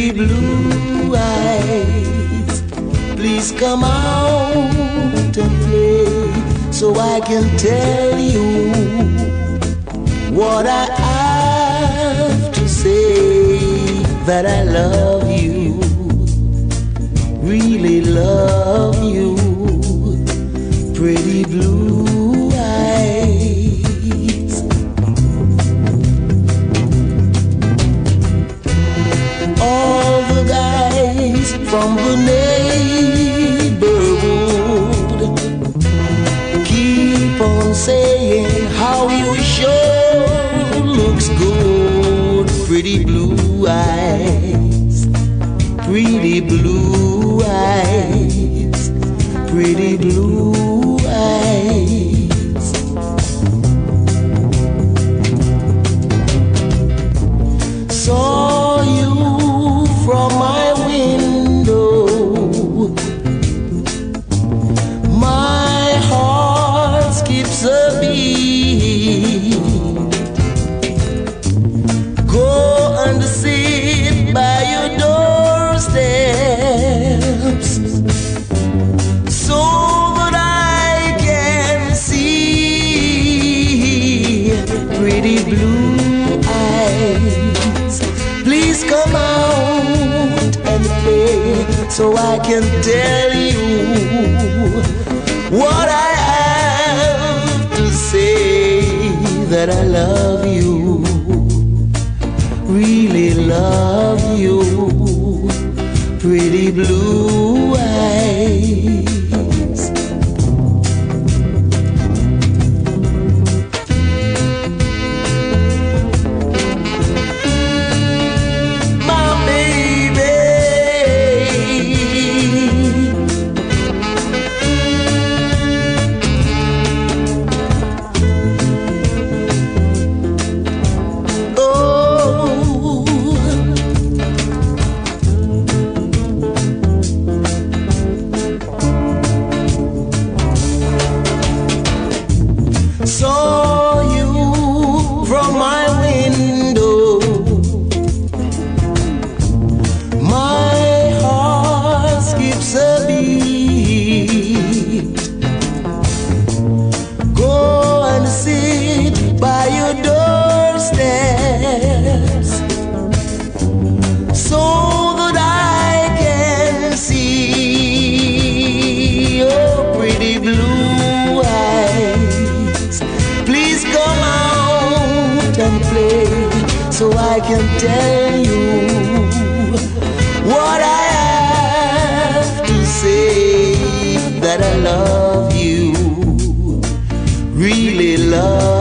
pretty blue eyes, please come out and play so I can tell you what I have to say. That I love you, really love you, pretty blue eyes. All the guys from the neighborhood keep on saying how you sure looks good, pretty blue eyes, pretty blue eyes, pretty blue eyes. Saw you from my window, my heart skips a beat. Go and sit by your doorsteps so that I can see pretty blue eyes. Please come out and play so I can tell you what I have to say. That I love you, really love you, pretty blue eyes. My baby, saw you from my window, my heart skips a beat. Go and sit by your doorsteps so that I can see your pretty blue eyes. Please come out and play so I can tell you what I have to say. That I love you, really love